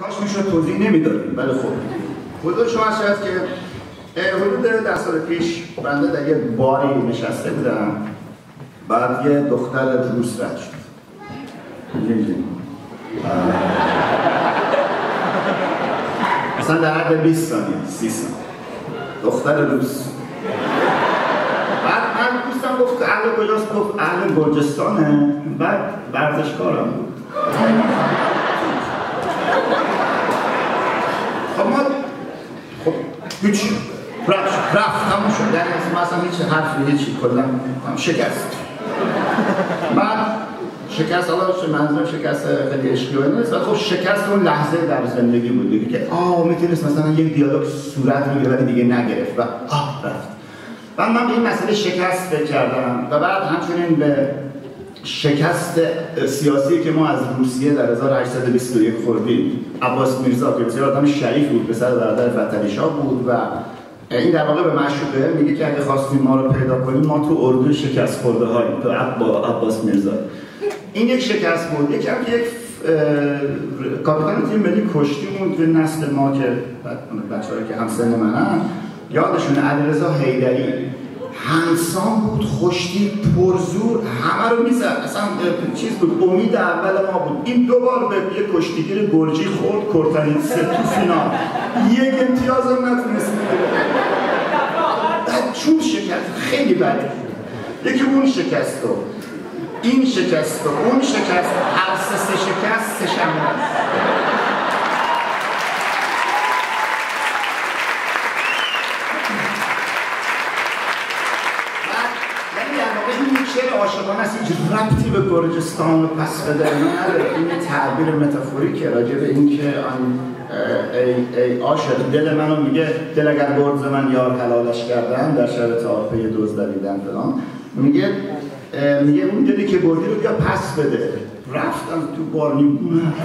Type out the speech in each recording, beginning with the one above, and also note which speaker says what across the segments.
Speaker 1: کاش میشد توضیح نمیدادیم، ولی خب حضور شما شاید که حدود 10 سال پیش بنده در یه باری نشسته بودم، بعد یه دختر روس رد شد. مثلا در حد 20 ثانیه 30 ثانیه دختر روس. بعد من دوستم گفت اهل کجاست؟ گفت اهل گرجستانه. بعد ورزشکارم بود. خب ما هیچ رفت تموم شد، یعنی مثلا هیچ حرفی هیچی کلا شکست. بعد شکست حالا منظورم شکست خیلی عشقی و اینا نیست، خب شکست اون لحظه در زندگی بود دیگه که میتونست مثلا یک دیالوگ صورت میگیره ولی دیگه نگرفت و رفت. بعد من به این مسئله شکست فکر کردم و بعد همچنین به شکست سیاسی که ما از روسیه در 1821 خوردیم. عباس میرزا که بسیار آدم شریف بود، پسر برادر فتحعلی شاه بود و این در واقع به معشوقه میگه که اگه خواستیم ما رو پیدا کنیم ما تو اردو شکست خورده هاییم، تو عباس میرزا. این یک شکست بود. یک کاپیتان تیم ملی کشتیمون توی نسل ما که بچه‌هایی که همسن منن یادشونه، علیرضا حیدری همسان بود، خوشتی پرزور همه رو میزد، اصلا چیز بود، امید اول ما بود. این دوبار به یه کشتیگیر گرجی خورد، کرتانیدزه تو فینال یک امتیاز هم نتونست بگیره. چون شکست خیلی بده، یکی اون شکست و این شکست و اون شکست، هر سه شکست سه شنبه است. شعر عاشقانه است، هیچ ربطی به گرجستان و پس به در نداره. این تعبیر متافوریکه راجع به این که ای عاشق دل منو میگه دل اگر برد ز من یار حلالش کردن در شب تعافی دزد دویدن فلان، میگه اون دلی که بردی رو بیا پس بده. رفتم تو بارنی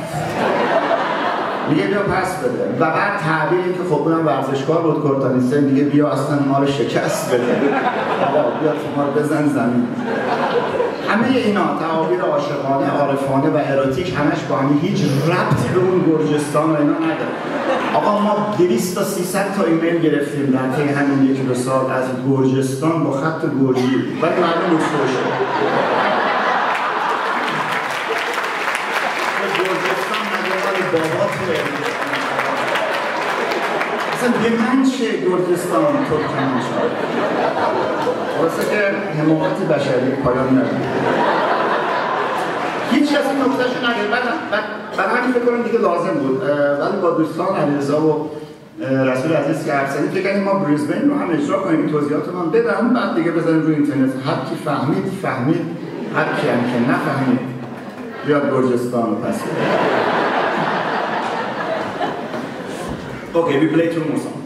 Speaker 1: میگه بیا پس بده و بعد تعبیری که خب اونم ورزشکار بود کورتانیدزه میگه بیا اصلا ما رو شکست بده، بیا ما رو بزن زمین. همه اینا تعابیر عاشقانه، عارفانه و اروتیک همش با هم هیچ ربطی به اون گرجستان و اینا نداره. آقا ما 200 تا 300 تا ایمیل گرفتیم در طی همین 1-2 سال از گرجستان با خط گرجی، ولی معلوم بود فوشه. گرجستان مگه بابا اصلا به من چه گرجستان ترکمنستان واسه که حماقت بشری پایان نداره. هیچ از این نکتهشو نگه. بعد همین فکر کنم دیگه لازم بود، ولی با دوستان علیرضا و رسول عزیز که حرف زدیم فکر کنیم ما بریزبین رو هم اجرا کنیم، این توضیحات رو من بدم، بعد دیگه بذاریم روی اینترنت. هر کی فهمید، هر کی هم که نفهمید بیاد گرجستان رو پس بده. Okay, we play two more songs.